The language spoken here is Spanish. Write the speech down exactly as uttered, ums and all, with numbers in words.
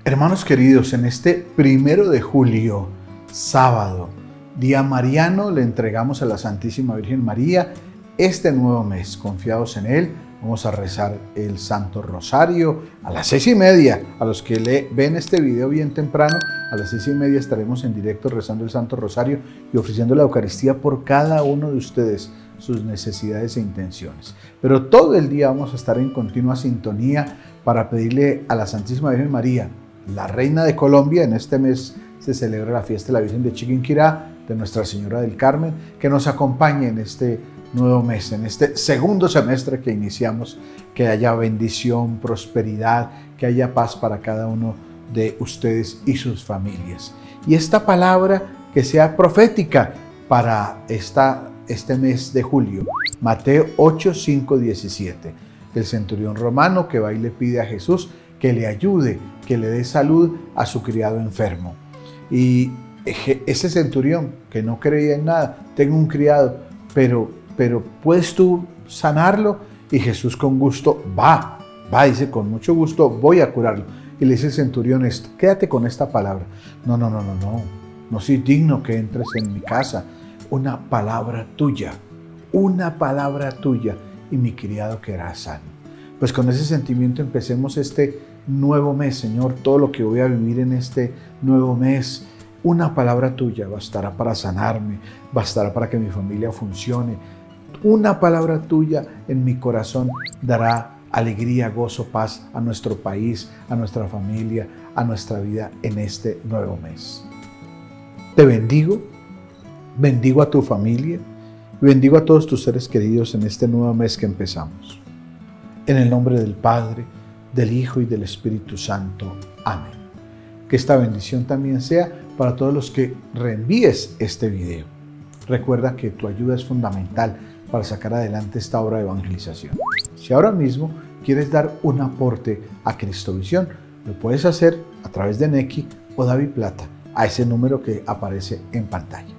Hermanos queridos, en este primero de julio, sábado, día mariano, le entregamos a la Santísima Virgen María este nuevo mes. Confiados en Él, vamos a rezar el Santo Rosario a las seis y media. A los que le ven este video bien temprano, a las seis y media estaremos en directo rezando el Santo Rosario y ofreciendo la Eucaristía por cada uno de ustedes, sus necesidades e intenciones. Pero todo el día vamos a estar en continua sintonía para pedirle a la Santísima Virgen María, la Reina de Colombia. En este mes se celebra la fiesta de la Virgen de Chiquinquirá, de Nuestra Señora del Carmen, que nos acompañe en este nuevo mes, en este segundo semestre que iniciamos, que haya bendición, prosperidad, que haya paz para cada uno de ustedes y sus familias. Y esta palabra que sea profética para esta, este mes de julio, Mateo ocho, cinco, diecisiete. El centurión romano que va y le pide a Jesús que le ayude, que le dé salud a su criado enfermo. Y ese centurión que no creía en nada, tengo un criado, pero, pero ¿puedes tú sanarlo? Y Jesús con gusto va, va, dice, con mucho gusto voy a curarlo. Y le dice el centurión esto, quédate con esta palabra. No, no, no, no, no, no soy digno que entres en mi casa. Una palabra tuya, una palabra tuya y mi criado quedará sano. Pues con ese sentimiento empecemos este nuevo mes, Señor. Todo lo que voy a vivir en este nuevo mes, una palabra tuya bastará para sanarme, bastará para que mi familia funcione. Una palabra tuya en mi corazón dará alegría, gozo, paz a nuestro país, a nuestra familia, a nuestra vida en este nuevo mes. Te bendigo, bendigo a tu familia, bendigo a todos tus seres queridos en este nuevo mes que empezamos. En el nombre del Padre, del Hijo y del Espíritu Santo. Amén. Que esta bendición también sea para todos los que reenvíes este video. Recuerda que tu ayuda es fundamental para sacar adelante esta obra de evangelización. Si ahora mismo quieres dar un aporte a Cristovisión, lo puedes hacer a través de Nequi o Daviplata, a ese número que aparece en pantalla.